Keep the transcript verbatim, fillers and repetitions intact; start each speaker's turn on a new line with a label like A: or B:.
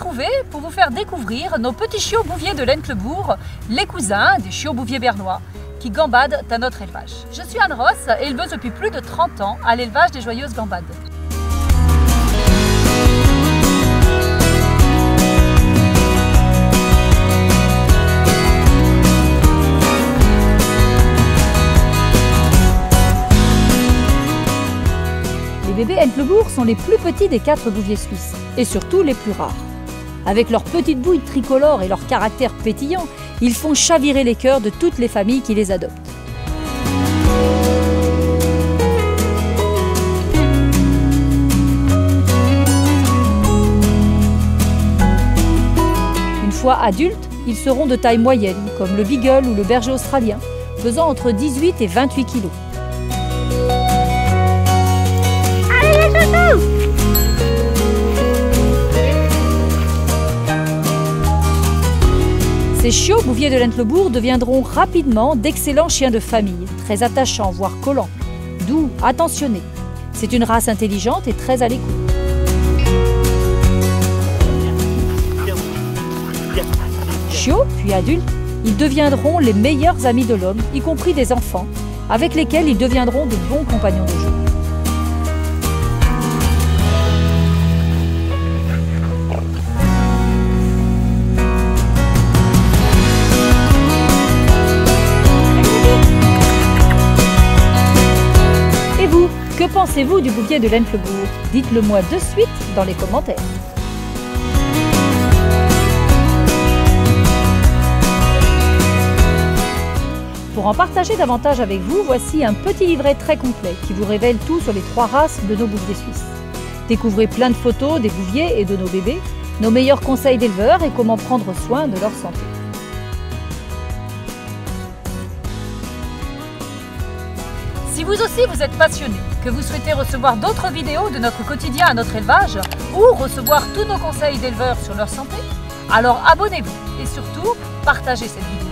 A: retrouver pour vous faire découvrir nos petits chiots bouviers de l'Entlebuur, les cousins des chiots bouviers bernois, qui gambadent à notre élevage. Je suis Anne Ross, éleveuse depuis plus de trente ans à l'élevage des Joyeuses Gambades. Les bébés Entlebuur sont les plus petits des quatre bouviers suisses, et surtout les plus rares. Avec leurs petites bouilles tricolores et leur caractère pétillant, ils font chavirer les cœurs de toutes les familles qui les adoptent. Une fois adultes, ils seront de taille moyenne, comme le beagle ou le berger australien, pesant entre dix-huit et vingt-huit kilos. Ces chiots bouviers de l'Entlebuur deviendront rapidement d'excellents chiens de famille, très attachants, voire collants, doux, attentionnés. C'est une race intelligente et très à l'écoute. Chiots, puis adultes, ils deviendront les meilleurs amis de l'homme, y compris des enfants, avec lesquels ils deviendront de bons compagnons de jeu. Que pensez-vous du bouvier de l'Entlebuur? Dites-le moi de suite dans les commentaires. Pour en partager davantage avec vous, voici un petit livret très complet qui vous révèle tout sur les trois races de nos bouviers suisses. Découvrez plein de photos des bouviers et de nos bébés, nos meilleurs conseils d'éleveurs et comment prendre soin de leur santé. Si vous aussi vous êtes passionné, que vous souhaitez recevoir d'autres vidéos de notre quotidien à notre élevage ou recevoir tous nos conseils d'éleveurs sur leur santé, alors abonnez-vous et surtout partagez cette vidéo.